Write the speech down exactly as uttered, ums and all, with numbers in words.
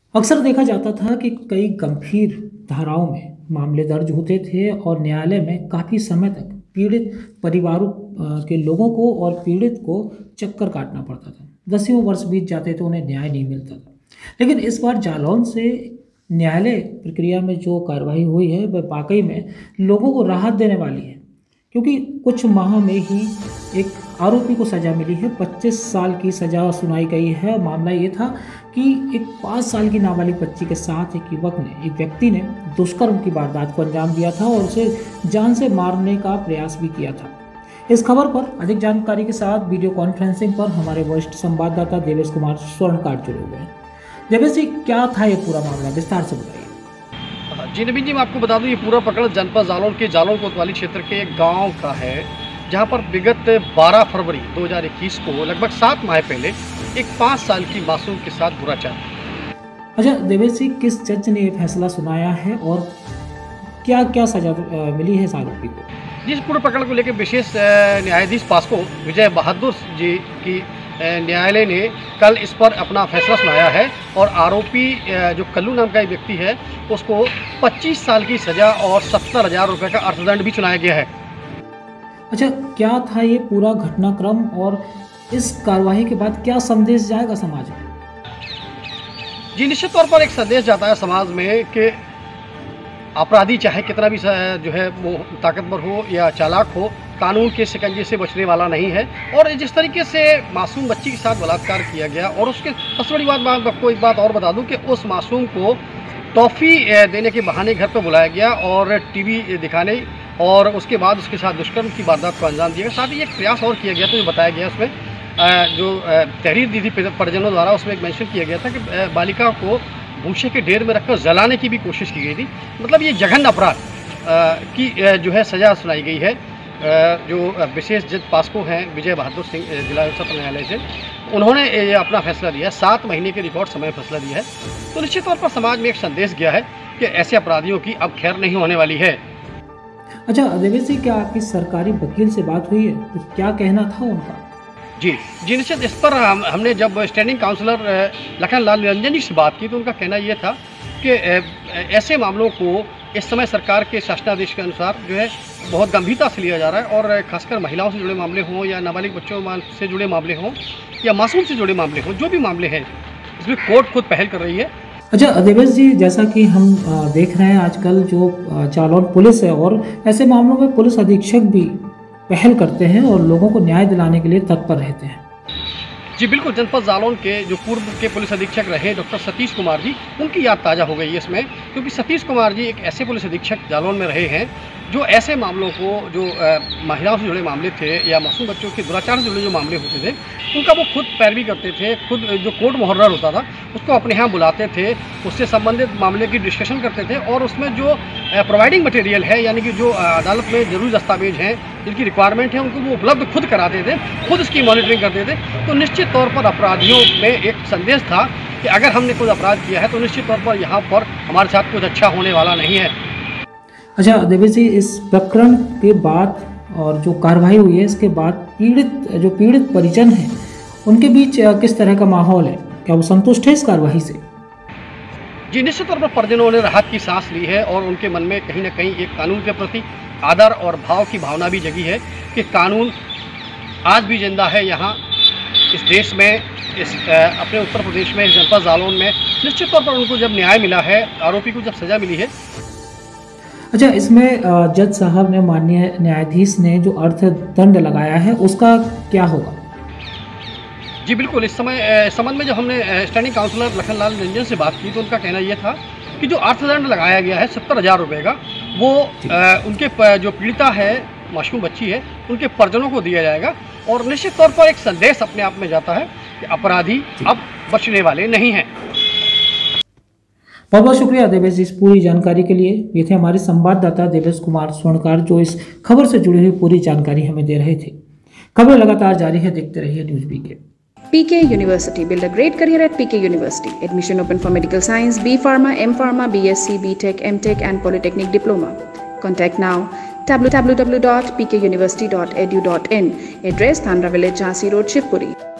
अक्सर देखा जाता था कि कई गंभीर धाराओं में मामले दर्ज होते थे और न्यायालय में काफ़ी समय तक पीड़ित परिवारों अ, के लोगों को और पीड़ित को चक्कर काटना पड़ता था। दसियों वर्ष बीत जाते थे, उन्हें न्याय नहीं मिलता था। लेकिन इस बार जालौन से न्यायालय प्रक्रिया में जो कार्रवाई हुई है वह वाकई में लोगों को राहत देने वाली है, क्योंकि कुछ माह में ही एक आरोपी को सज़ा मिली है। पच्चीस साल की सज़ा सुनाई गई है। मामला ये था कि एक पाँच साल की नाबालिग बच्ची के साथ एक युवक ने एक व्यक्ति ने दुष्कर्म की वारदात को अंजाम दिया था और उसे जान से मारने का प्रयास भी किया था। इस खबर पर अधिक जानकारी के साथ वीडियो कॉन्फ्रेंसिंग पर हमारे वरिष्ठ संवाददाता देवेश कुमार स्वर्णकार जुड़े हुए हैं। देवेश जी, क्या था ये पूरा मामला, विस्तार से बताइए। जी नवीन जी, मैं आपको बता दूं ये पूरा प्रकरण जनपद जालौन के जालौन कोतवाली क्षेत्र के एक गांव का है, जहां पर विगत बारह फरवरी दो हज़ार इक्कीस को लगभग सात माह पहले एक पाँच साल की मासूम के साथ दुराचार। अच्छा देवेश जी, किस जज ने ये फैसला सुनाया है और क्या क्या सजा अ, मिली है इस आरोपी को? जी, इस पूरे प्रकरण को लेकर विशेष अ, न्यायाधीश पास्को विजय बहादुर जी की अ, न्यायालय ने कल इस पर अपना फैसला सुनाया है और आरोपी अ, जो कल्लू नाम का एक व्यक्ति है उसको पच्चीस साल की सज़ा और सत्तर हज़ार रुपये का अर्थदंड भी सुनाया गया है। अच्छा, क्या था ये पूरा घटनाक्रम और इस कार्यवाही के बाद क्या संदेश जाएगा समाज में? जी, निश्चित तौर पर एक संदेश जाता है समाज में कि अपराधी चाहे कितना भी जो है वो ताकतवर हो या चालाक हो, कानून के शिकंजे से बचने वाला नहीं है। और जिस तरीके से मासूम बच्ची के साथ बलात्कार किया गया, और उसके सबसे बड़ी बात, मैं आपको एक बात और बता दूं कि उस मासूम को टॉफ़ी देने के बहाने घर पर बुलाया गया और टीवी दिखाने और उसके बाद उसके साथ दुष्कर्म की वारदात को अंजाम दिया गया। साथ ही एक प्रयास और किया गया था, जो बताया गया उसमें जो तहरीर दी थी परिजनों द्वारा, उसमें एक मेंशन किया गया था कि बालिका को भूसे के ढेर में रखकर जलाने की भी कोशिश की गई थी। मतलब ये जघन्य अपराध की जो है सज़ा सुनाई गई है। जो विशेष जज पास्को हैं विजय बहादुर सिंह जिला सत्र न्यायालय से, उन्होंने ये अपना फैसला दिया है। सात महीने के रिकॉर्ड समय फैसला दिया है। तो निश्चित तौर पर समाज में एक संदेश गया है कि ऐसे अपराधियों की अब खैर नहीं होने वाली है। अच्छा देवेश जी, क्या आपकी सरकारी वकील से बात हुई है? तो क्या कहना था उनका? जी जी निश्चित, इस पर हम, हमने जब स्टैंडिंग काउंसलर लखन लाल निरंजन जी से बात की तो उनका कहना ये था कि ऐसे मामलों को इस समय सरकार के शासनादेश के अनुसार जो है बहुत गंभीरता से लिया जा रहा है, और खासकर महिलाओं से जुड़े मामले हों या नाबालिग बच्चों से जुड़े मामले हों या मासूम से जुड़े मामले हों, जो भी मामले हैं इसमें कोर्ट खुद पहल कर रही है। अच्छा देवेश जी, जैसा कि हम देख रहे हैं आजकल जो जालौन पुलिस है, और ऐसे मामलों में पुलिस अधीक्षक भी पहल करते हैं और लोगों को न्याय दिलाने के लिए तत्पर रहते हैं। जी बिल्कुल, जनपद जालौन के जो पूर्व के पुलिस अधीक्षक रहे डॉक्टर सतीश कुमार जी, उनकी याद ताज़ा हो गई है इसमें, क्योंकि सतीश कुमार जी एक ऐसे पुलिस अधीक्षक जालौन में रहे हैं जो ऐसे मामलों को, जो महिलाओं से जुड़े मामले थे या मासूम बच्चों के दुराचार से जुड़े जो मामले होते थे, उनका वो खुद पैरवी करते थे। खुद जो कोर्ट मुहर्रर होता था उसको अपने यहाँ बुलाते थे, उससे संबंधित मामले की डिस्कशन करते थे, और उसमें जो प्रोवाइडिंग मटेरियल है, यानी कि जो अदालत में जरूरी दस्तावेज हैं जिनकी रिक्वायरमेंट है, उनको वो उपलब्ध खुद कराते थे, खुद इसकी मॉनिटरिंग करते थे। तो निश्चित तौर पर अपराधियों में एक संदेश था कि अगर हमने कोई अपराध किया है तो निश्चित तौर पर यहाँ पर हमारे साथ कुछ अच्छा होने वाला नहीं है। अच्छा देवेश जी, इस प्रकरण के बाद और जो कार्रवाई हुई है इसके बाद पीड़ित जो पीड़ित परिजन हैं उनके बीच किस तरह का माहौल है? क्या वो संतुष्ट है इस कार्रवाई से? जी निश्चित तौर पर परिजनों ने राहत की सांस ली है, और उनके मन में कहीं ना कहीं एक कानून के प्रति आदर और भाव की भावना भी जगी है कि कानून आज भी जिंदा है यहाँ इस देश में, इस अपने उत्तर प्रदेश में, इस जनपद जालौन में। निश्चित तौर पर उनको जब न्याय मिला है, आरोपी को जब सज़ा मिली है। अच्छा, इसमें जज साहब ने, माननीय न्यायाधीश ने जो अर्थदंड लगाया है उसका क्या होगा? जी बिल्कुल, इस समय इस संबंध में जब हमने स्टैंडिंग काउंसलर लखन लाल निरंजन से बात की तो उनका कहना यह था कि जो अर्थदंड लगाया गया है सत्तर हज़ार रुपये का, वो आ, उनके प, जो पीड़िता है, मासूम बच्ची है, उनके परिजनों को दिया जाएगा। और निश्चित तौर पर एक संदेश अपने आप में जाता है कि अपराधी अब बचने वाले नहीं हैं। बहुत बहुत शुक्रिया देवेश जी इस पूरी जानकारी के लिए। ये थे हमारे संवाददाता देवेश कुमार स्वर्णकार, जो इस खबर से जुड़ी हुई पूरी जानकारी हमें दे रहे थे। खबरें लगातार जारी है, देखते रहिए news B K. P K University. Build a great career at P K University. Admission open for medical science, B Pharma, M Pharma, B S c, B Tech, M Tech and Polytechnic Diploma. Contact now w w w dot p k university dot e d u dot in. Address Thandra Village, Jhansi Road, Shivpuri.